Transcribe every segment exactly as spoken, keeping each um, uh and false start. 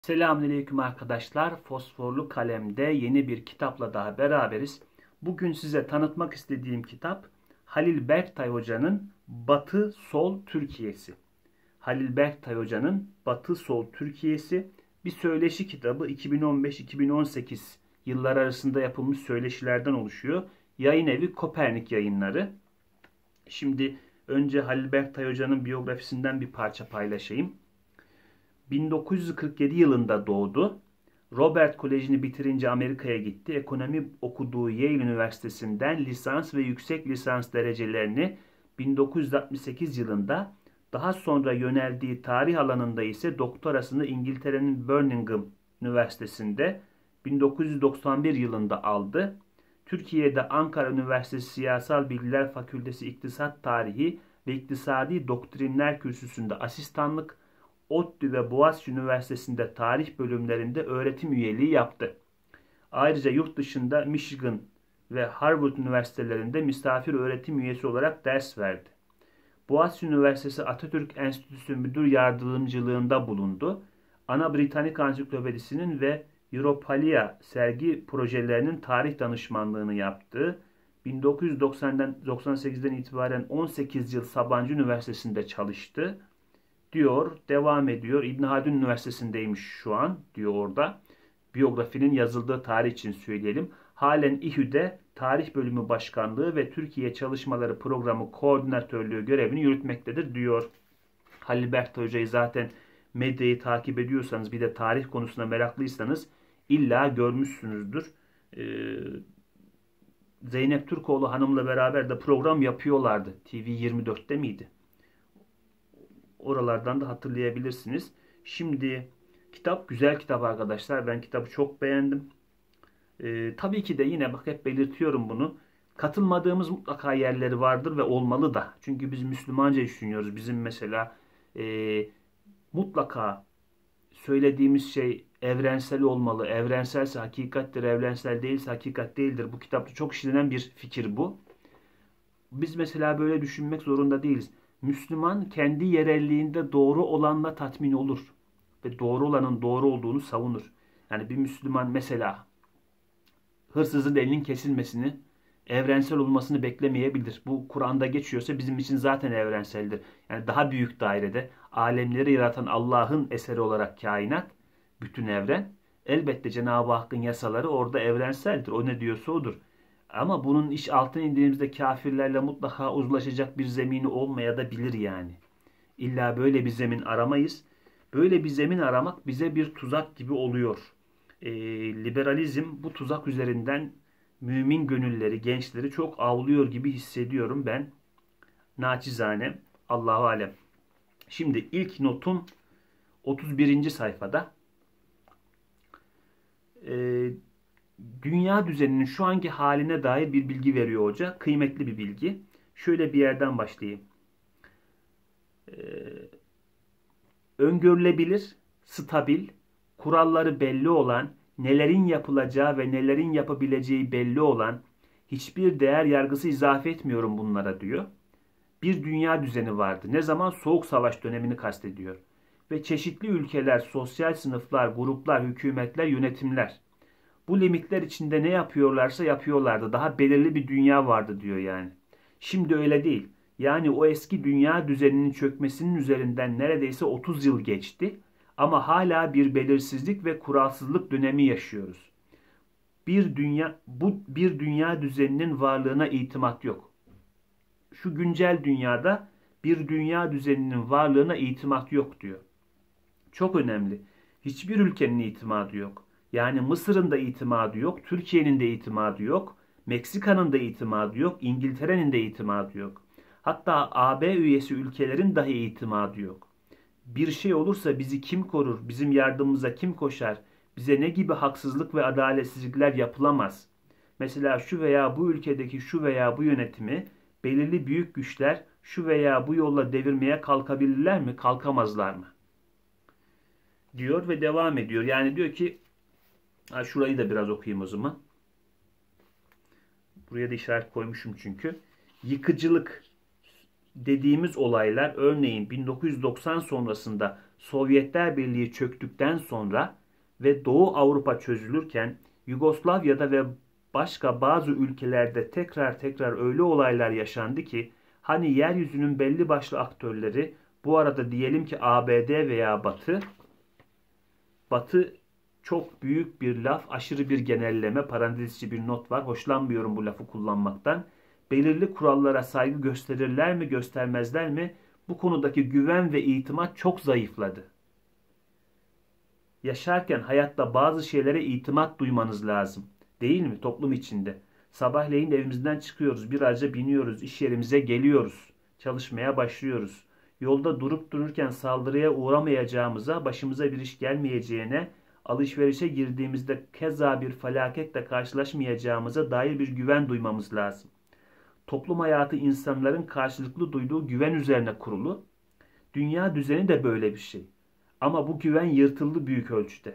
Selamünaleyküm arkadaşlar. Fosforlu Kalem'de yeni bir kitapla daha beraberiz. Bugün size tanıtmak istediğim kitap Halil Berktay Hoca'nın Batı Sol Türkiye'si. Halil Berktay Hoca'nın Batı Sol Türkiye'si bir söyleşi kitabı. iki bin on beş iki bin on sekiz yıllar arasında yapılmış söyleşilerden oluşuyor. Yayın evi Kopernik Yayınları. Şimdi önce Halil Berktay Hoca'nın biyografisinden bir parça paylaşayım. bin dokuz yüz kırk yedi yılında doğdu. Robert Koleji'ni bitirince Amerika'ya gitti. Ekonomi okuduğu Yale Üniversitesi'nden lisans ve yüksek lisans derecelerini bin dokuz yüz altmış sekiz yılında, daha sonra yöneldiği tarih alanında ise doktorasını İngiltere'nin Birmingham Üniversitesi'nde bin dokuz yüz doksan bir yılında aldı. Türkiye'de Ankara Üniversitesi Siyasal Bilgiler Fakültesi İktisat Tarihi ve İktisadi Doktrinler Kürsüsü'nde asistanlık, ODTÜ ve Boğaziçi Üniversitesi'nde tarih bölümlerinde öğretim üyeliği yaptı. Ayrıca yurt dışında Michigan ve Harvard Üniversitelerinde misafir öğretim üyesi olarak ders verdi. Boğaziçi Üniversitesi Atatürk Enstitüsü Müdür Yardımcılığında bulundu. Ana Britannik Ansiklopedisi'nin ve Europalia sergi projelerinin tarih danışmanlığını yaptı. bin dokuz yüz doksan sekizden itibaren on sekiz yıl Sabancı Üniversitesi'nde çalıştı diyor, devam ediyor. İbn Haldun Üniversitesi'ndeymiş şu an, diyor orada. Biyografinin yazıldığı tarih için söyleyelim. Halen İHÜ'de Tarih Bölümü Başkanlığı ve Türkiye Çalışmaları Programı Koordinatörlüğü görevini yürütmektedir, diyor. Halil Berktay Hoca'yı zaten medyayı takip ediyorsanız, bir de tarih konusuna meraklıysanız illa görmüşsünüzdür. Ee, Zeynep Türkoğlu hanımla beraber de program yapıyorlardı. T V yirmi dörtte miydi? Oralardan da hatırlayabilirsiniz. Şimdi kitap güzel kitap arkadaşlar. Ben kitabı çok beğendim. Ee, tabii ki de yine bak hep belirtiyorum bunu. Katılmadığımız mutlaka yerleri vardır ve olmalı da. Çünkü biz Müslümanca düşünüyoruz. Bizim mesela e, mutlaka söylediğimiz şey evrensel olmalı. Evrenselse hakikattir, evrensel değilse hakikat değildir. Bu kitapta çok işlenen bir fikir bu. Biz mesela böyle düşünmek zorunda değiliz. Müslüman kendi yerelliğinde doğru olanla tatmin olur. Ve doğru olanın doğru olduğunu savunur. Yani bir Müslüman mesela hırsızın elinin kesilmesini, evrensel olmasını beklemeyebilir. Bu Kur'an'da geçiyorsa bizim için zaten evrenseldir. Yani daha büyük dairede alemleri yaratan Allah'ın eseri olarak kainat, bütün evren. Elbette Cenab-ı Hakk'ın yasaları orada evrenseldir. O ne diyorsa odur. Ama bunun iş altına indiğimizde kafirlerle mutlaka uzlaşacak bir zemini olmaya da bilir yani. İlla böyle bir zemin aramayız. Böyle bir zemin aramak bize bir tuzak gibi oluyor. E, liberalizm bu tuzak üzerinden mümin gönülleri, gençleri çok avlıyor gibi hissediyorum ben. Naçizane. Allahu alem. Şimdi ilk notum otuz birinci sayfada. Eee Dünya düzeninin şu anki haline dair bir bilgi veriyor hoca. Kıymetli bir bilgi. Şöyle bir yerden başlayayım. Ee, öngörülebilir, stabil, kuralları belli olan, nelerin yapılacağı ve nelerin yapabileceği belli olan, hiçbir değer yargısı izafe etmiyorum bunlara, diyor. Bir dünya düzeni vardı. Ne zaman? Soğuk Savaş dönemini kastediyor. Ve çeşitli ülkeler, sosyal sınıflar, gruplar, hükümetler, yönetimler bu limitler içinde ne yapıyorlarsa yapıyorlardı. Daha belirli bir dünya vardı, diyor yani. Şimdi öyle değil. Yani o eski dünya düzeninin çökmesinin üzerinden neredeyse otuz yıl geçti. Ama hala bir belirsizlik ve kuralsızlık dönemi yaşıyoruz. Bir dünya, bu bir dünya düzeninin varlığına itimat yok. Şu güncel dünyada bir dünya düzeninin varlığına itimat yok, diyor. Çok önemli. Hiçbir ülkenin itimadı yok. Yani Mısır'ın da itimadı yok, Türkiye'nin de itimadı yok, Meksika'nın da itimadı yok, İngiltere'nin de itimadı yok. Hatta A B üyesi ülkelerin dahi itimadı yok. Bir şey olursa bizi kim korur, bizim yardımımıza kim koşar, bize ne gibi haksızlık ve adaletsizlikler yapılamaz. Mesela şu veya bu ülkedeki şu veya bu yönetimi belirli büyük güçler şu veya bu yolla devirmeye kalkabilirler mi, kalkamazlar mı? Diyor ve devam ediyor. Yani diyor ki, ha, şurayı da biraz okuyayım o zaman. Buraya da işaret koymuşum çünkü. Yıkıcılık dediğimiz olaylar, örneğin bin dokuz yüz doksan sonrasında Sovyetler Birliği çöktükten sonra ve Doğu Avrupa çözülürken Yugoslavya'da ve başka bazı ülkelerde tekrar tekrar öyle olaylar yaşandı ki hani yeryüzünün belli başlı aktörleri, bu arada diyelim ki A B D veya Batı, Batı çok büyük bir laf, aşırı bir genelleme, parantez içi bir not var. Hoşlanmıyorum bu lafı kullanmaktan. Belirli kurallara saygı gösterirler mi, göstermezler mi? Bu konudaki güven ve itimat çok zayıfladı. Yaşarken hayatta bazı şeylere itimat duymanız lazım. Değil mi? Toplum içinde. Sabahleyin evimizden çıkıyoruz, bir araca biniyoruz, iş yerimize geliyoruz, çalışmaya başlıyoruz. Yolda durup dururken saldırıya uğramayacağımıza, başımıza bir iş gelmeyeceğine, alışverişe girdiğimizde keza bir felaketle karşılaşmayacağımıza dair bir güven duymamız lazım. Toplum hayatı insanların karşılıklı duyduğu güven üzerine kurulu. Dünya düzeni de böyle bir şey. Ama bu güven yırtıldı büyük ölçüde.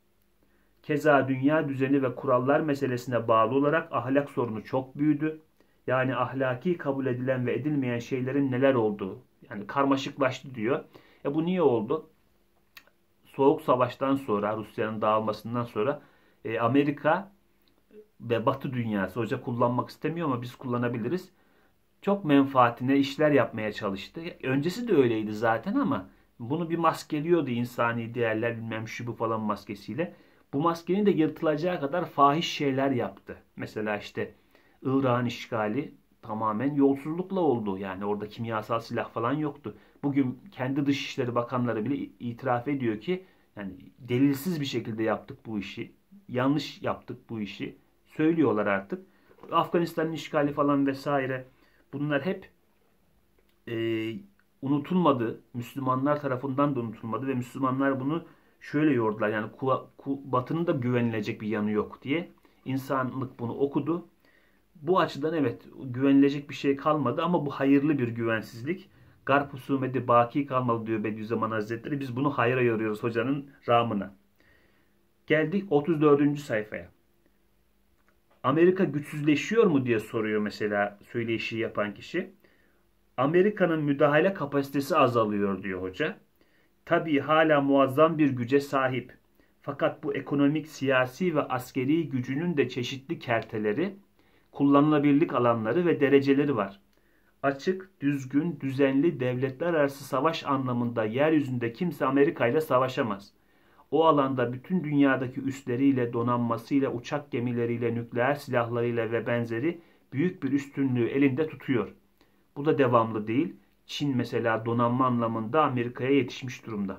Keza dünya düzeni ve kurallar meselesine bağlı olarak ahlak sorunu çok büyüdü. Yani ahlaki kabul edilen ve edilmeyen şeylerin neler olduğu. Yani karmaşıklaştı diyor. E bu niye oldu? Soğuk Savaş'tan sonra, Rusya'nın dağılmasından sonra e, Amerika ve Batı dünyası, hoca kullanmak istemiyor ama biz kullanabiliriz, çok menfaatine işler yapmaya çalıştı. Öncesi de öyleydi zaten ama bunu bir maskeliyordu, insani değerler bilmem şu bu falan maskesiyle. Bu maskenin de yırtılacağı kadar fahiş şeyler yaptı. Mesela işte Irak'ın işgali tamamen yolsuzlukla oldu. Yani orada kimyasal silah falan yoktu. Bugün kendi Dışişleri Bakanları bile itiraf ediyor ki yani delilsiz bir şekilde yaptık bu işi. Yanlış yaptık bu işi. Söylüyorlar artık. Afganistan'ın işgali falan vesaire, bunlar hep e, unutulmadı. Müslümanlar tarafından da unutulmadı ve Müslümanlar bunu şöyle yordular. Yani ku, ku, Batı'nın da güvenilecek bir yanı yok diye. İnsanlık bunu okudu. Bu açıdan evet, güvenilecek bir şey kalmadı ama bu hayırlı bir güvensizlik. Garp husumeti baki kalmalı diyor Bediüzzaman Hazretleri. Biz bunu hayra yoruyoruz hocanın ramına. Geldik otuz dördüncü sayfaya. Amerika güçsüzleşiyor mu diye soruyor mesela söyleşi yapan kişi. Amerika'nın müdahale kapasitesi azalıyor diyor hoca. Tabii hala muazzam bir güce sahip. Fakat bu ekonomik, siyasi ve askeri gücünün de çeşitli kerteleri, kullanılabilirlik alanları ve dereceleri var. Açık, düzgün, düzenli devletler arası savaş anlamında yeryüzünde kimse Amerika ile savaşamaz. O alanda bütün dünyadaki üsleriyle, donanmasıyla, uçak gemileriyle, nükleer silahlarıyla ve benzeri büyük bir üstünlüğü elinde tutuyor. Bu da devamlı değil. Çin mesela donanma anlamında Amerika'ya yetişmiş durumda.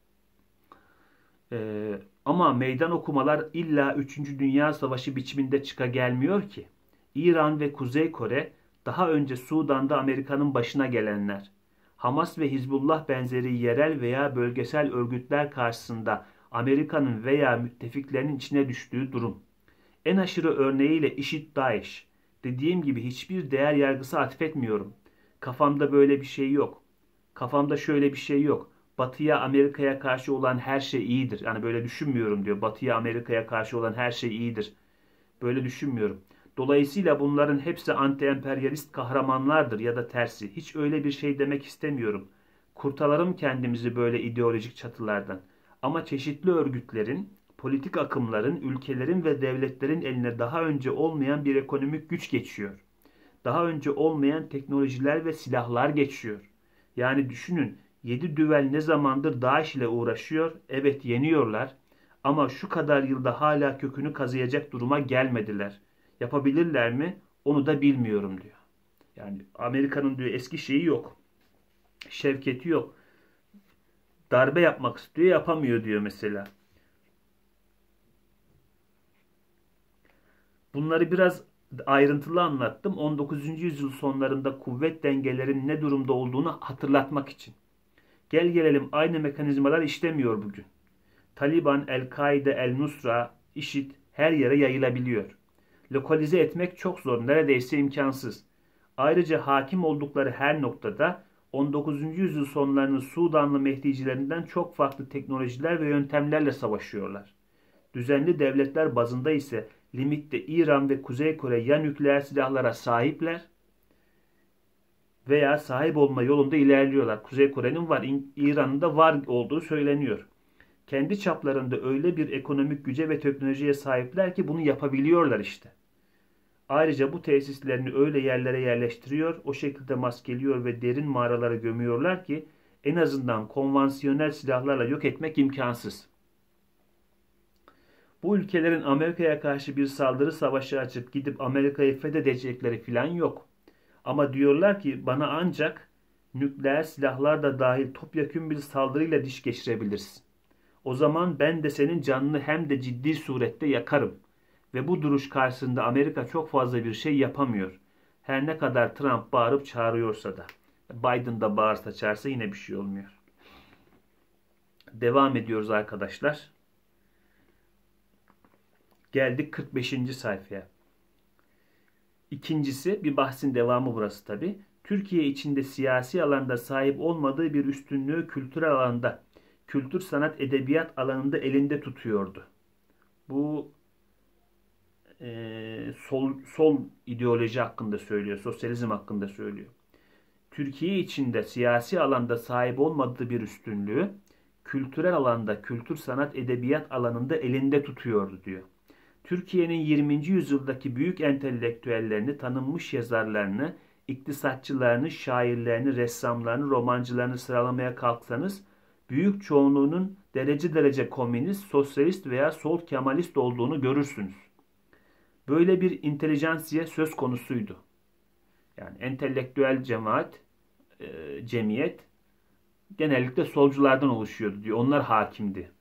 Ee, ama meydan okumalar illa üçüncü. Dünya Savaşı biçiminde çıka gelmiyor ki. İran ve Kuzey Kore, daha önce Sudan'da Amerika'nın başına gelenler. Hamas ve Hizbullah benzeri yerel veya bölgesel örgütler karşısında Amerika'nın veya müttefiklerinin içine düştüğü durum. En aşırı örneğiyle IŞİD-DAEŞ. Dediğim gibi hiçbir değer yargısı atfetmiyorum. Kafamda böyle bir şey yok. Kafamda şöyle bir şey yok. Batı'ya, Amerika'ya karşı olan her şey iyidir. Yani böyle düşünmüyorum diyor. Batı'ya, Amerika'ya karşı olan her şey iyidir. Böyle düşünmüyorum. Dolayısıyla bunların hepsi anti-emperyalist kahramanlardır ya da tersi. Hiç öyle bir şey demek istemiyorum. Kurtaralım kendimizi böyle ideolojik çatılardan. Ama çeşitli örgütlerin, politik akımların, ülkelerin ve devletlerin eline daha önce olmayan bir ekonomik güç geçiyor. Daha önce olmayan teknolojiler ve silahlar geçiyor. Yani düşünün, yedi düvel ne zamandır DAEŞ ile uğraşıyor. Evet, yeniyorlar. Ama şu kadar yılda hala kökünü kazıyacak duruma gelmediler. Yapabilirler mi? Onu da bilmiyorum diyor. Yani Amerika'nın diyor eski şeyi yok. Şevketi yok. Darbe yapmak istiyor, yapamıyor diyor mesela. Bunları biraz ayrıntılı anlattım. on dokuzuncu yüzyıl sonlarında kuvvet dengelerinin ne durumda olduğunu hatırlatmak için. Gel gelelim aynı mekanizmalar işlemiyor bugün. Taliban, El-Kaide, El-Nusra, IŞİD her yere yayılabiliyor. Lokalize etmek çok zor, neredeyse imkansız. Ayrıca hakim oldukları her noktada on dokuzuncu yüzyıl sonlarının Sudanlı Mehdicilerinden çok farklı teknolojiler ve yöntemlerle savaşıyorlar. Düzenli devletler bazında ise limitte İran ve Kuzey Kore ya nükleer silahlara sahipler veya sahip olma yolunda ilerliyorlar. Kuzey Kore'nin var, İran'ın da var olduğu söyleniyor. Kendi çaplarında öyle bir ekonomik güce ve teknolojiye sahipler ki bunu yapabiliyorlar işte. Ayrıca bu tesislerini öyle yerlere yerleştiriyor, o şekilde maskeliyor ve derin mağaralara gömüyorlar ki en azından konvansiyonel silahlarla yok etmek imkansız. Bu ülkelerin Amerika'ya karşı bir saldırı savaşı açıp gidip Amerika'yı fethedecekleri filan yok. Ama diyorlar ki bana ancak nükleer silahlar da dahil topyekün bir saldırıyla diş geçirebilirsin. O zaman ben de senin canını hem de ciddi surette yakarım. Ve bu duruş karşısında Amerika çok fazla bir şey yapamıyor. Her ne kadar Trump bağırıp çağırıyorsa da. Biden da bağırsa çağırsa yine bir şey olmuyor. Devam ediyoruz arkadaşlar. Geldik kırk beşinci sayfaya. İkincisi, bir bahsin devamı burası tabi. Türkiye içinde siyasi alanda sahip olmadığı bir üstünlüğü kültürel alanda, kültür, sanat, edebiyat alanında elinde tutuyordu. Bu e, sol, sol ideoloji hakkında söylüyor, sosyalizm hakkında söylüyor. Türkiye içinde siyasi alanda sahip olmadığı bir üstünlüğü kültürel alanda, kültür, sanat, edebiyat alanında elinde tutuyordu diyor. Türkiye'nin yirminci yüzyıldaki büyük entelektüellerini, tanınmış yazarlarını, iktisatçılarını, şairlerini, ressamlarını, romancılarını sıralamaya kalksanız, büyük çoğunluğunun derece derece komünist, sosyalist veya sol kemalist olduğunu görürsünüz. Böyle bir intelijansiye söz konusuydu. Yani entelektüel cemaat, e, cemiyet genellikle solculardan oluşuyordu diyor. Onlar hakimdi.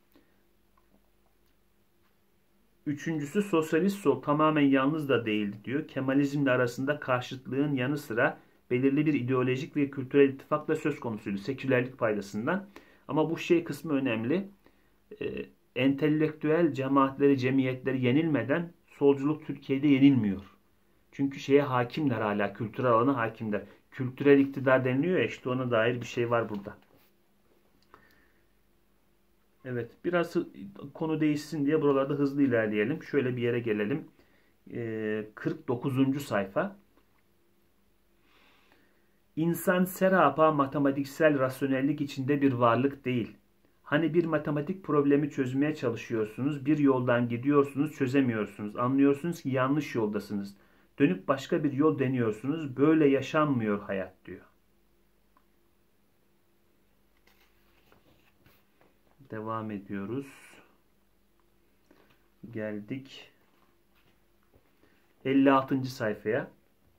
Üçüncüsü sosyalist sol tamamen yalnız da değildi diyor. Kemalizmle arasında karşıtlığın yanı sıra belirli bir ideolojik ve kültürel ittifak da söz konusuydu. Sekülerlik paydasından. Ama bu şey kısmı önemli. E, entelektüel cemaatleri, cemiyetleri yenilmeden solculuk Türkiye'de yenilmiyor. Çünkü şeye hakimler hala. Kültürel alana hakimler. Kültürel iktidar deniliyor ya, işte ona dair bir şey var burada. Evet, biraz konu değişsin diye buralarda hızlı ilerleyelim. Şöyle bir yere gelelim. Ee, kırk dokuzuncu sayfa. İnsan serapa matematiksel rasyonellik içinde bir varlık değil. Hani bir matematik problemi çözmeye çalışıyorsunuz, bir yoldan gidiyorsunuz, çözemiyorsunuz. Anlıyorsunuz ki yanlış yoldasınız. Dönüp başka bir yol deniyorsunuz. Böyle yaşanmıyor hayat diyor. Devam ediyoruz. Geldik elli altıncı sayfaya.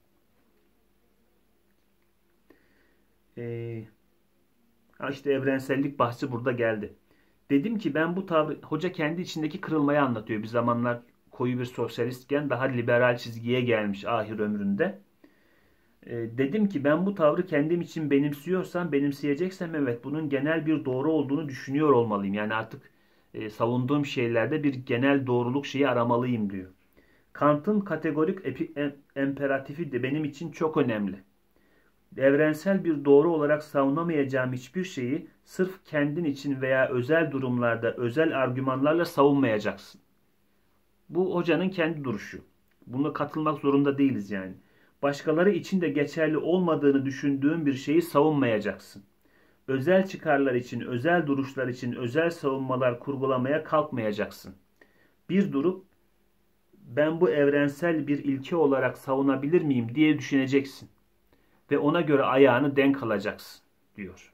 Ee, işte evrensellik bahsi burada geldi. Dedim ki ben bu tavrı, hoca kendi içindeki kırılmayı anlatıyor. Bir zamanlar koyu bir sosyalistken daha liberal çizgiye gelmiş ahir ömründe. Ee, dedim ki ben bu tavrı kendim için benimsiyorsam, benimseyeceksem evet bunun genel bir doğru olduğunu düşünüyor olmalıyım. Yani artık e, savunduğum şeylerde bir genel doğruluk şeyi aramalıyım diyor. Kant'ın kategorik epi, em, imperatifi de benim için çok önemli. Evrensel bir doğru olarak savunamayacağım hiçbir şeyi sırf kendin için veya özel durumlarda özel argümanlarla savunmayacaksın. Bu hocanın kendi duruşu. Buna katılmak zorunda değiliz yani. Başkaları için de geçerli olmadığını düşündüğün bir şeyi savunmayacaksın. Özel çıkarlar için, özel duruşlar için özel savunmalar kurgulamaya kalkmayacaksın. Bir durup ben bu evrensel bir ilke olarak savunabilir miyim diye düşüneceksin. Ve ona göre ayağını denk alacaksın diyor.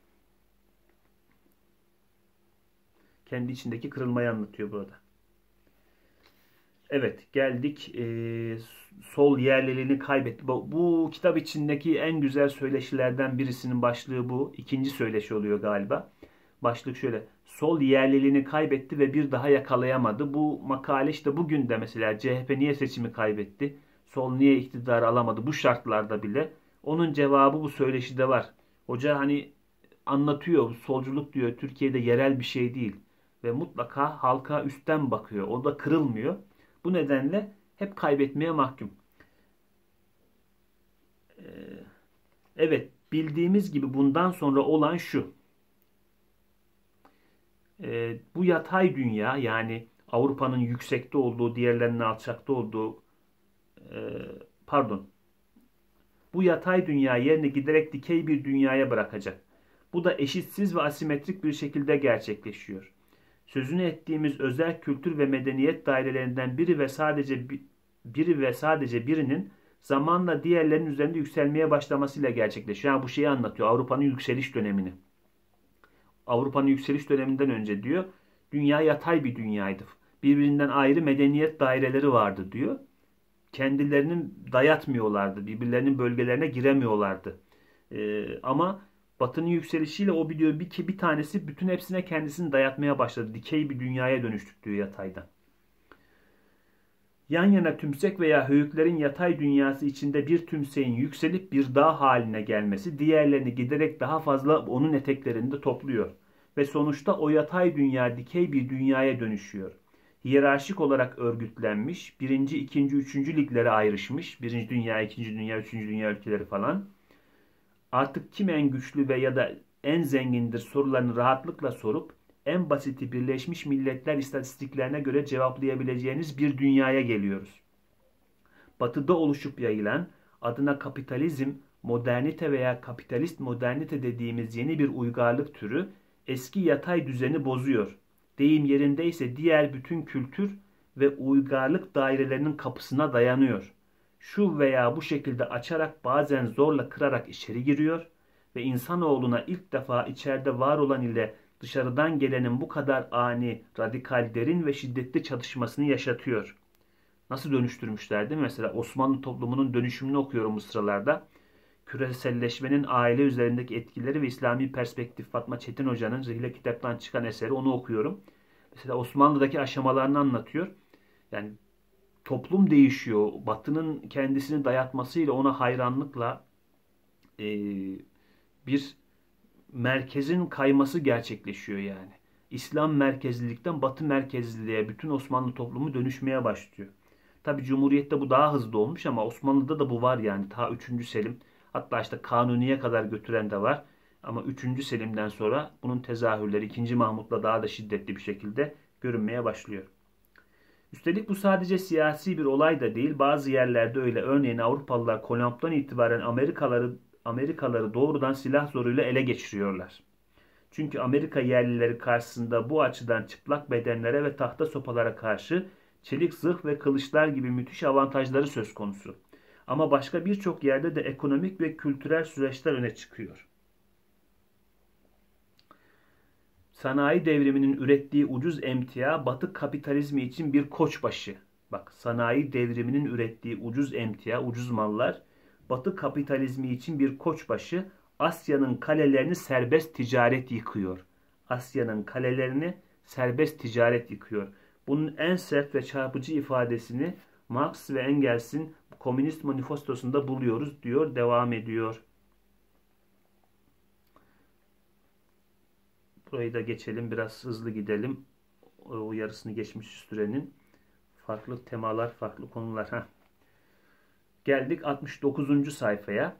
Kendi içindeki kırılmayı anlatıyor burada. Evet, geldik e, sol yerliliğini kaybetti. Bu, bu kitap içindeki en güzel söyleşilerden birisinin başlığı bu. İkinci söyleşi oluyor galiba. Başlık şöyle: sol yerliliğini kaybetti ve bir daha yakalayamadı. Bu makale işte bugün de mesela C H P niye seçimi kaybetti? Sol niye iktidarı alamadı? Bu şartlarda bile onun cevabı bu söyleşide var. Hoca hani anlatıyor, solculuk diyor Türkiye'de yerel bir şey değil ve mutlaka halka üstten bakıyor. O da kırılmıyor. Bu nedenle hep kaybetmeye mahkum. Ee, evet, bildiğimiz gibi bundan sonra olan şu. Ee, bu yatay dünya, yani Avrupa'nın yüksekte olduğu, diğerlerinin alçakta olduğu, e, pardon, bu yatay dünya yerine giderek dikey bir dünyaya bırakacak. Bu da eşitsiz ve asimetrik bir şekilde gerçekleşiyor. Sözünü ettiğimiz özel kültür ve medeniyet dairelerinden biri ve sadece biri ve sadece birinin zamanla diğerlerinin üzerinde yükselmeye başlamasıyla gerçekleşiyor. Yani bu şeyi anlatıyor. Avrupa'nın yükseliş dönemini. Avrupa'nın yükseliş döneminden önce diyor, dünya yatay bir dünyaydı. Birbirinden ayrı medeniyet daireleri vardı diyor. Kendilerini dayatmıyorlardı. Birbirlerinin bölgelerine giremiyorlardı. Ee, ama Batı'nın yükselişiyle o diyor bir, ki bir tanesi bütün hepsine kendisini dayatmaya başladı. Dikey bir dünyaya dönüştük diyor yataydan. Yan yana tümsek veya höyüklerin yatay dünyası içinde bir tümseyin yükselip bir dağ haline gelmesi diğerlerini giderek daha fazla onun eteklerinde topluyor. Ve sonuçta o yatay dünya dikey bir dünyaya dönüşüyor. Hiyerarşik olarak örgütlenmiş, birinci, ikinci, üçüncü liglere ayrışmış, birinci dünya, ikinci dünya, üçüncü dünya ülkeleri falan. Artık kim en güçlü ve ya da en zengindir sorularını rahatlıkla sorup en basiti Birleşmiş Milletler istatistiklerine göre cevaplayabileceğiniz bir dünyaya geliyoruz. Batı'da oluşup yayılan adına kapitalizm, modernite veya kapitalist modernite dediğimiz yeni bir uygarlık türü eski yatay düzeni bozuyor. Deyim yerindeyse diğer bütün kültür ve uygarlık dairelerinin kapısına dayanıyor. Şu veya bu şekilde açarak bazen zorla kırarak içeri giriyor ve insanoğluna ilk defa içeride var olan ile dışarıdan gelenin bu kadar ani, radikal, derin ve şiddetli çatışmasını yaşatıyor. Nasıl dönüştürmüşler değil mi? Mesela Osmanlı toplumunun dönüşümünü okuyorum bu sıralarda. Küreselleşmenin aile üzerindeki etkileri ve İslami perspektif Fatma Çetin Hoca'nın Rihle kitaptan çıkan eseri, onu okuyorum. Mesela Osmanlı'daki aşamalarını anlatıyor. Yani toplum değişiyor. Batı'nın kendisini dayatmasıyla ona hayranlıkla e, bir merkezin kayması gerçekleşiyor yani. İslam merkezlilikten Batı merkezliliğe bütün Osmanlı toplumu dönüşmeye başlıyor. Tabi Cumhuriyet'te bu daha hızlı olmuş ama Osmanlı'da da bu var yani. Ta üçüncü Selim, hatta işte Kanuni'ye kadar götüren de var. Ama üçüncü Selim'den sonra bunun tezahürleri ikinci Mahmut'la daha da şiddetli bir şekilde görünmeye başlıyor. Üstelik bu sadece siyasi bir olay da değil. Bazı yerlerde öyle. Örneğin Avrupalılar Kolomb'dan itibaren Amerikalıları Amerikalıları doğrudan silah zoruyla ele geçiriyorlar. Çünkü Amerika yerlileri karşısında bu açıdan çıplak bedenlere ve tahta sopalara karşı çelik zırh ve kılıçlar gibi müthiş avantajları söz konusu. Ama başka birçok yerde de ekonomik ve kültürel süreçler öne çıkıyor. Sanayi devriminin ürettiği ucuz emtia Batı kapitalizmi için bir koçbaşı. Bak, sanayi devriminin ürettiği ucuz emtia, ucuz mallar Batı kapitalizmi için bir koçbaşı. Asya'nın kalelerini serbest ticaret yıkıyor. Asya'nın kalelerini serbest ticaret yıkıyor. Bunun en sert ve çarpıcı ifadesini Marx ve Engels'in Komünist Manifestosu'nda buluyoruz diyor, devam ediyor. Burayı da geçelim, biraz hızlı gidelim. O yarısını geçmiş sürenin. Farklı temalar, farklı konular. Heh. Geldik altmış dokuzuncu sayfaya.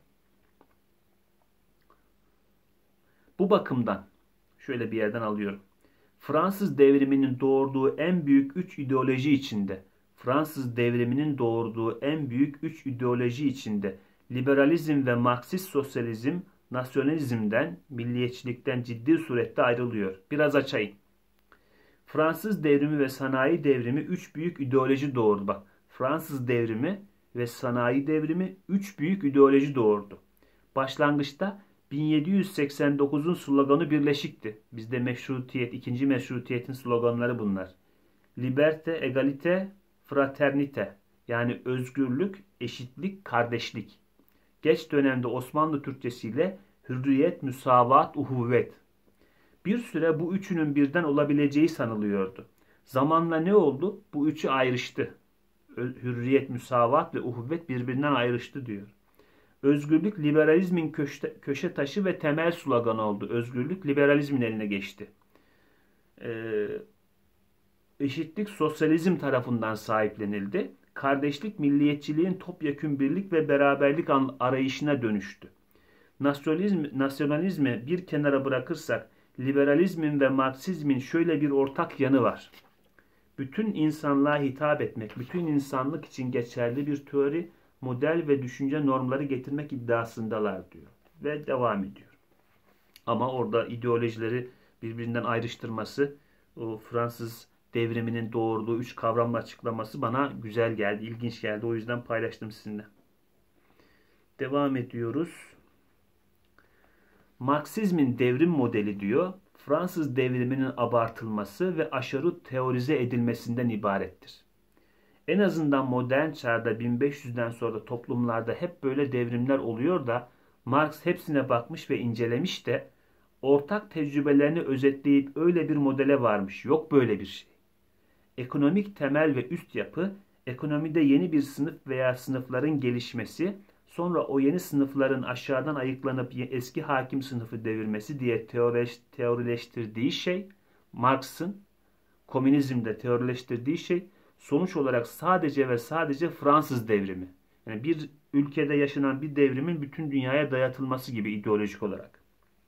Bu bakımdan şöyle bir yerden alıyorum. Fransız devriminin doğurduğu en büyük üç ideoloji içinde, Fransız devriminin doğurduğu en büyük üç ideoloji içinde liberalizm ve Marksist sosyalizm nasyonalizmden, milliyetçilikten ciddi surette ayrılıyor. Biraz açayım. Fransız devrimi ve sanayi devrimi üç büyük ideoloji doğurdu. Bak, Fransız devrimi ve sanayi devrimi üç büyük ideoloji doğurdu. Başlangıçta bin yedi yüz seksen dokuzun sloganı birleşikti. Bizde meşrutiyet, ikinci meşrutiyetin sloganları bunlar. Liberte, egalite, fraternite. Yani özgürlük, eşitlik, kardeşlik. Geç dönemde Osmanlı Türkçesiyle hürriyet, müsavat, uhuvvet. Bir süre bu üçünün birden olabileceği sanılıyordu. Zamanla ne oldu? Bu üçü ayrıştı. Hürriyet, müsavat ve uhuvvet birbirinden ayrıştı diyor. Özgürlük liberalizmin köşe, köşe taşı ve temel sloganı oldu. Özgürlük liberalizmin eline geçti. Ee, eşitlik sosyalizm tarafından sahiplenildi. Kardeşlik milliyetçiliğin topyekün birlik ve beraberlik arayışına dönüştü. Nasyonalizm, nasyonalizmi bir kenara bırakırsak liberalizmin ve Marksizmin şöyle bir ortak yanı var. Bütün insanlığa hitap etmek, bütün insanlık için geçerli bir teori, model ve düşünce normları getirmek iddiasındalar diyor. Ve devam ediyor. Ama orada ideolojileri birbirinden ayrıştırması, o Fransız devriminin doğurduğu üç kavramla açıklaması bana güzel geldi, ilginç geldi. O yüzden paylaştım sizinle. Devam ediyoruz. Marksizmin devrim modeli diyor, Fransız devriminin abartılması ve aşırı teorize edilmesinden ibarettir. En azından modern çağda bin beş yüzden sonra toplumlarda hep böyle devrimler oluyor da Marx hepsine bakmış ve incelemiş de ortak tecrübelerini özetleyip öyle bir modele varmış. Yok böyle bir şey. Ekonomik temel ve üst yapı, ekonomide yeni bir sınıf veya sınıfların gelişmesi, sonra o yeni sınıfların aşağıdan ayıklanıp eski hakim sınıfı devirmesi diye teorileş, teorileştirdiği şey, Marx'ın komünizmde teorileştirdiği şey, sonuç olarak sadece ve sadece Fransız devrimi. Yani bir ülkede yaşanan bir devrimin bütün dünyaya dayatılması gibi ideolojik olarak.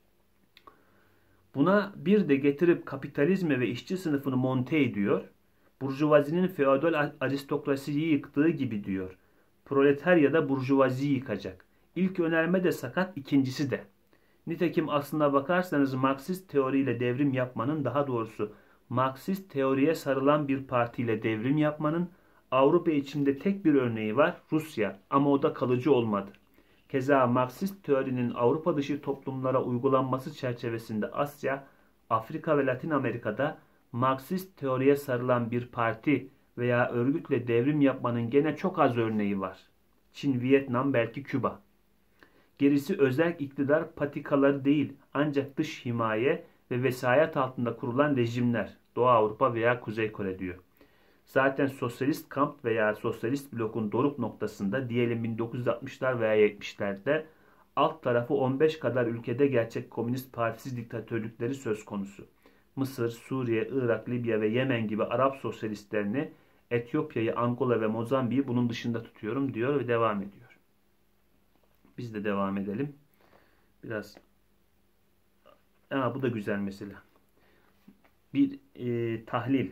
Buna bir de getirip kapitalizmi ve işçi sınıfını monte ediyor. Burjuvazinin feodal aristokrasiyi yıktığı gibi diyor. Proletarya da burjuvaziyi yıkacak. İlk önerme de sakat, ikincisi de. Nitekim aslına bakarsanız Marksist teoriyle devrim yapmanın, daha doğrusu Marksist teoriye sarılan bir partiyle devrim yapmanın Avrupa içinde tek bir örneği var, Rusya, ama o da kalıcı olmadı. Keza Marksist teorinin Avrupa dışı toplumlara uygulanması çerçevesinde Asya, Afrika ve Latin Amerika'da Marksist teoriye sarılan bir parti veya örgütle devrim yapmanın gene çok az örneği var. Çin, Vietnam, belki Küba. Gerisi özel iktidar patikaları değil, ancak dış himaye ve vesayet altında kurulan rejimler, Doğu Avrupa veya Kuzey Kore diyor. Zaten sosyalist kamp veya sosyalist blokun doruk noktasında diyelim bin dokuz yüz altmışlar veya yetmişlerde alt tarafı on beş kadar ülkede gerçek komünist partisiz diktatörlükleri söz konusu. Mısır, Suriye, Irak, Libya ve Yemen gibi Arap sosyalistlerini, Etiyopya'yı, Angola ve Mozambik'i bunun dışında tutuyorum diyor ve devam ediyor. Biz de devam edelim. Biraz. Aa, bu da güzel mesela. Bir e, tahlil.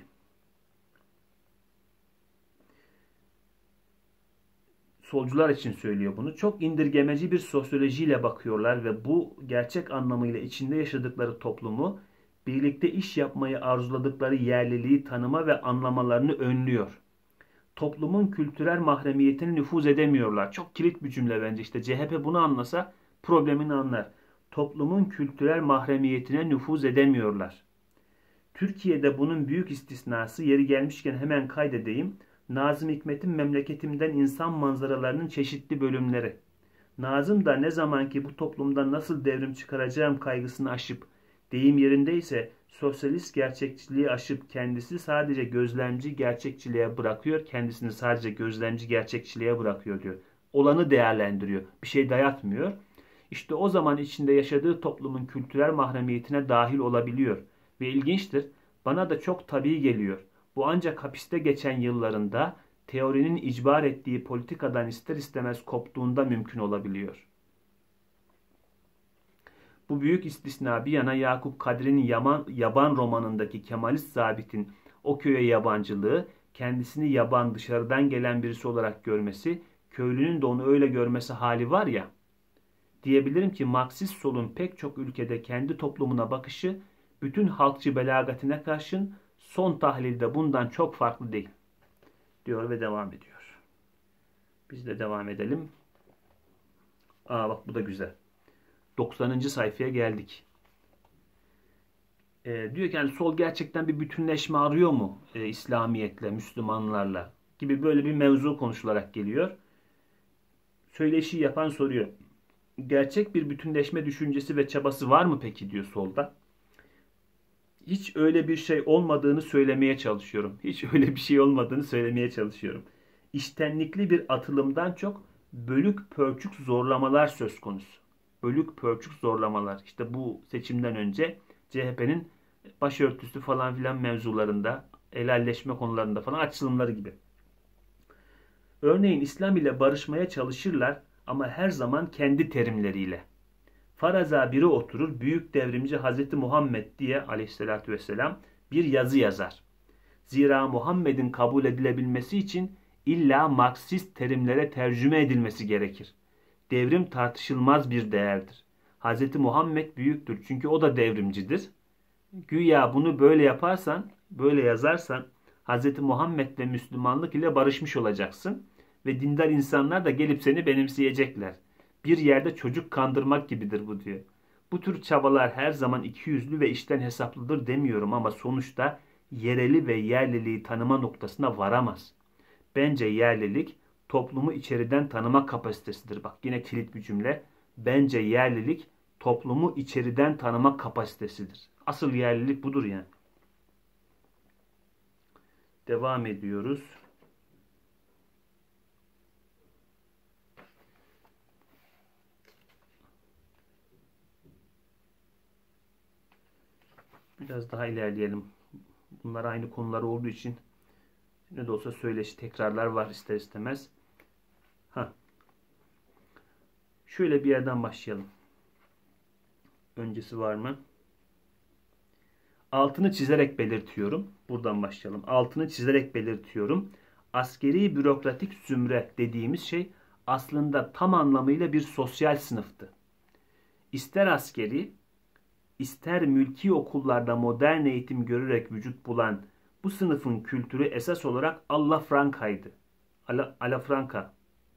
Solcular için söylüyor bunu. Çok indirgemeci bir sosyolojiyle bakıyorlar ve bu gerçek anlamıyla içinde yaşadıkları toplumu, birlikte iş yapmayı arzuladıkları yerliliği tanıma ve anlamalarını önlüyor. Toplumun kültürel mahremiyetine nüfuz edemiyorlar. Çok kilit bir cümle bence. İşte C H P bunu anlasa problemini anlar. Toplumun kültürel mahremiyetine nüfuz edemiyorlar. Türkiye'de bunun büyük istisnası, yeri gelmişken hemen kaydedeyim, Nazım Hikmet'in Memleketimden İnsan Manzaralarının çeşitli bölümleri. Nazım da ne zaman ki bu toplumda nasıl devrim çıkaracağım kaygısını aşıp, deyim yerindeyse sosyalist gerçekçiliği aşıp kendisi sadece gözlemci gerçekçiliğe bırakıyor, kendisini sadece gözlemci gerçekçiliğe bırakıyor diyor. Olanı değerlendiriyor, bir şey dayatmıyor. İşte o zaman içinde yaşadığı toplumun kültürel mahremiyetine dahil olabiliyor. Ve ilginçtir, bana da çok tabii geliyor. Bu ancak hapiste geçen yıllarında teorinin icbar ettiği politikadan ister istemez koptuğunda mümkün olabiliyor. Bu büyük istisna bir yana Yakup Kadri'nin Yaman, Yaban romanındaki Kemalist zabitin o köye yabancılığı, kendisini yaban, dışarıdan gelen birisi olarak görmesi, köylünün de onu öyle görmesi hali var ya, diyebilirim ki Marksist solun pek çok ülkede kendi toplumuna bakışı, bütün halkçı belagatine karşın son tahlilde bundan çok farklı değil, diyor ve devam ediyor. Biz de devam edelim. Aa bak bu da güzel. doksanıncı sayfaya geldik. Ee, diyor ki yani sol gerçekten bir bütünleşme arıyor mu e, İslamiyetle, Müslümanlarla gibi böyle bir mevzu konuşularak geliyor. Söyleşi yapan soruyor. Gerçek bir bütünleşme düşüncesi ve çabası var mı peki diyor solda. Hiç öyle bir şey olmadığını söylemeye çalışıyorum. Hiç öyle bir şey olmadığını söylemeye çalışıyorum. İştenlikli bir atılımdan çok bölük pörçük zorlamalar söz konusu. Bölük pörçük zorlamalar. İşte bu seçimden önce C H P'nin başörtüsü falan filan mevzularında, helalleşme konularında falan açılımları gibi. Örneğin İslam ile barışmaya çalışırlar ama her zaman kendi terimleriyle. Faraza biri oturur, büyük devrimci Hazreti Muhammed diye aleyhissalatü vesselam bir yazı yazar. Zira Muhammed'in kabul edilebilmesi için illa Marksist terimlere tercüme edilmesi gerekir. Devrim tartışılmaz bir değerdir. Hz. Muhammed büyüktür çünkü o da devrimcidir. Güya bunu böyle yaparsan, böyle yazarsan Hz. Muhammed ve Müslümanlık ile barışmış olacaksın ve dindar insanlar da gelip seni benimseyecekler. Bir yerde çocuk kandırmak gibidir bu diyor. Bu tür çabalar her zaman ikiyüzlü ve içten hesaplıdır demiyorum ama sonuçta yereli ve yerliliği tanıma noktasına varamaz. Bence yerlilik toplumu içeriden tanıma kapasitesidir. Bak yine kilit bir cümle. Bence yerlilik toplumu içeriden tanıma kapasitesidir. Asıl yerlilik budur yani. Devam ediyoruz. Biraz daha ilerleyelim. Bunlar aynı konular olduğu için ne de olsa söyleşi tekrarlar var ister istemez. Ha. Şöyle bir yerden başlayalım. Öncesi var mı? Altını çizerek belirtiyorum. Buradan başlayalım. Altını çizerek belirtiyorum. Askeri bürokratik zümre dediğimiz şey aslında tam anlamıyla bir sosyal sınıftı. İster askeri, ister mülki okullarda modern eğitim görerek vücut bulan bu sınıfın kültürü esas olarak Allafranca'ydı. Ala, Alafranca.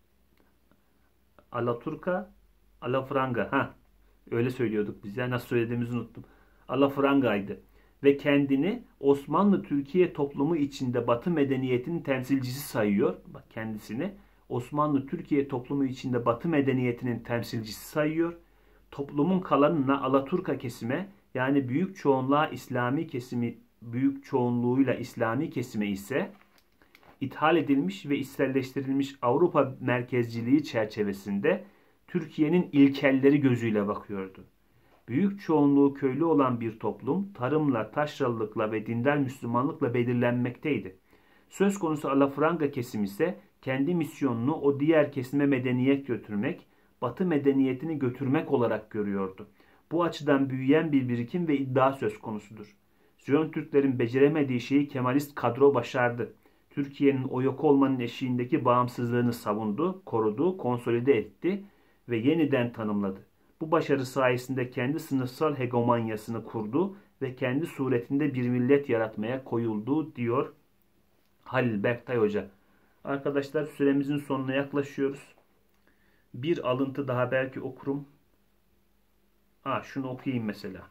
Alaturka, Alafranga. Ha, öyle söylüyorduk biz. Ya nasıl söylediğimizi unuttum. Alafranga'ydı. Ve kendini Osmanlı Türkiye toplumu içinde Batı medeniyetinin temsilcisi sayıyor. Bak kendisini Osmanlı Türkiye toplumu içinde Batı medeniyetinin temsilcisi sayıyor. Toplumun kalanına Alaturka kesime yani büyük çoğunluğa İslami kesimi büyük çoğunluğuyla İslami kesime ise ithal edilmiş ve içselleştirilmiş Avrupa merkezciliği çerçevesinde Türkiye'nin ilkelleri gözüyle bakıyordu. Büyük çoğunluğu köylü olan bir toplum tarımla, taşralılıkla ve dindar Müslümanlıkla belirlenmekteydi. Söz konusu Alafranga kesim ise kendi misyonunu o diğer kesime medeniyet götürmek, Batı medeniyetini götürmek olarak görüyordu. Bu açıdan büyüyen bir birikim ve iddia söz konusudur. Ziyon Türklerin beceremediği şeyi Kemalist kadro başardı. Türkiye'nin o yok olmanın eşiğindeki bağımsızlığını savundu, korudu, konsolide etti ve yeniden tanımladı. Bu başarı sayesinde kendi sınıfsal hegemonyasını kurdu ve kendi suretinde bir millet yaratmaya koyuldu diyor Halil Berktay Hoca. Arkadaşlar süremizin sonuna yaklaşıyoruz. Bir alıntı daha belki okurum. Ha, şunu okuyayım mesela.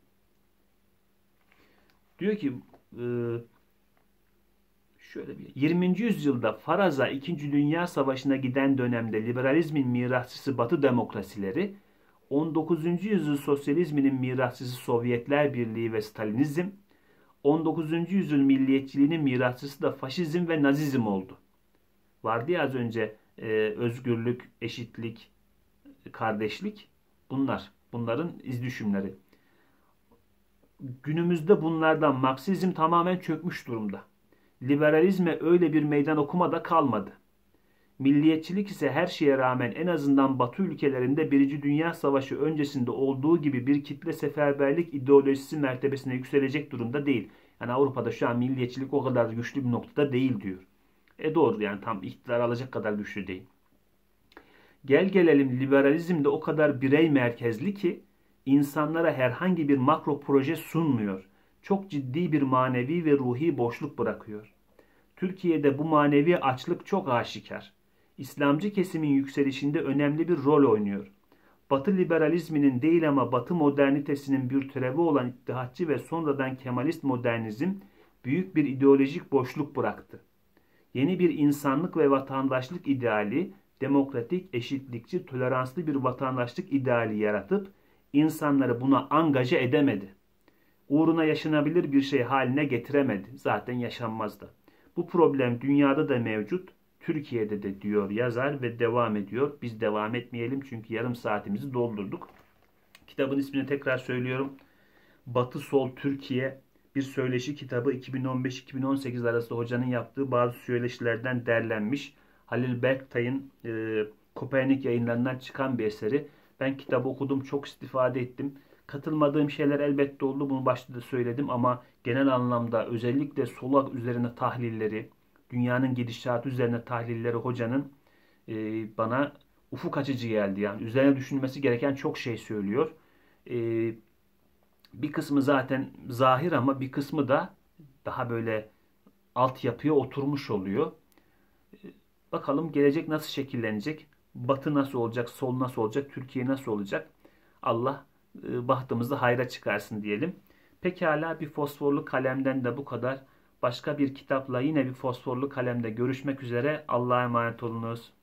Diyor ki şöyle bir yirminci yüzyılda faraza ikinci. Dünya Savaşı'na giden dönemde liberalizmin mirasçısı Batı demokrasileri, on dokuzuncu yüzyıl sosyalizminin mirasçısı Sovyetler Birliği ve Stalinizm, on dokuzuncu yüzyıl milliyetçiliğinin mirasçısı da faşizm ve nazizm oldu. Vardı ya az önce e, özgürlük, eşitlik, kardeşlik. Bunlar, bunların izdüşümleri. Günümüzde bunlardan Marksizm tamamen çökmüş durumda. Liberalizme öyle bir meydan okuma da kalmadı. Milliyetçilik ise her şeye rağmen en azından Batı ülkelerinde Birinci Dünya Savaşı öncesinde olduğu gibi bir kitle seferberlik ideolojisi mertebesine yükselecek durumda değil. Yani Avrupa'da şu an milliyetçilik o kadar güçlü bir noktada değil diyor. E doğru yani tam iktidar alacak kadar güçlü değil. Gel gelelim liberalizm de o kadar birey merkezli ki insanlara herhangi bir makro proje sunmuyor. Çok ciddi bir manevi ve ruhi boşluk bırakıyor. Türkiye'de bu manevi açlık çok aşikar. İslamcı kesimin yükselişinde önemli bir rol oynuyor. Batı liberalizminin değil ama Batı modernitesinin bir türevi olan İttihatçı ve sonradan Kemalist modernizm büyük bir ideolojik boşluk bıraktı. Yeni bir insanlık ve vatandaşlık ideali, demokratik, eşitlikçi, toleranslı bir vatandaşlık ideali yaratıp insanları buna angaje edemedi. Uğruna yaşanabilir bir şey haline getiremedi. Zaten yaşanmaz da. Bu problem dünyada da mevcut, Türkiye'de de diyor yazar ve devam ediyor. Biz devam etmeyelim çünkü yarım saatimizi doldurduk. Kitabın ismini tekrar söylüyorum. Batı Sol Türkiye bir söyleşi kitabı iki bin on beş iki bin on sekiz arasında hocanın yaptığı bazı söyleşilerden derlenmiş. Halil Berktay'ın e, Kopernik yayınlarından çıkan bir eseri. Ben kitabı okudum, çok istifade ettim. Katılmadığım şeyler elbette oldu. Bunu başta da söyledim ama genel anlamda özellikle solak üzerine tahlilleri, dünyanın gidişatı üzerine tahlilleri hocanın e, bana ufuk açıcı geldi. Yani üzerine düşünülmesi gereken çok şey söylüyor. E, bir kısmı zaten zahir ama bir kısmı da daha böyle altyapıya oturmuş oluyor. Bakalım gelecek nasıl şekillenecek? Batı nasıl olacak? Sol nasıl olacak? Türkiye nasıl olacak? Allah e, bahtımızı hayra çıkarsın diyelim. Pekala, bir fosforlu kalemden de bu kadar. Başka bir kitapla yine bir fosforlu kalemde görüşmek üzere. Allah'a emanet olunuz.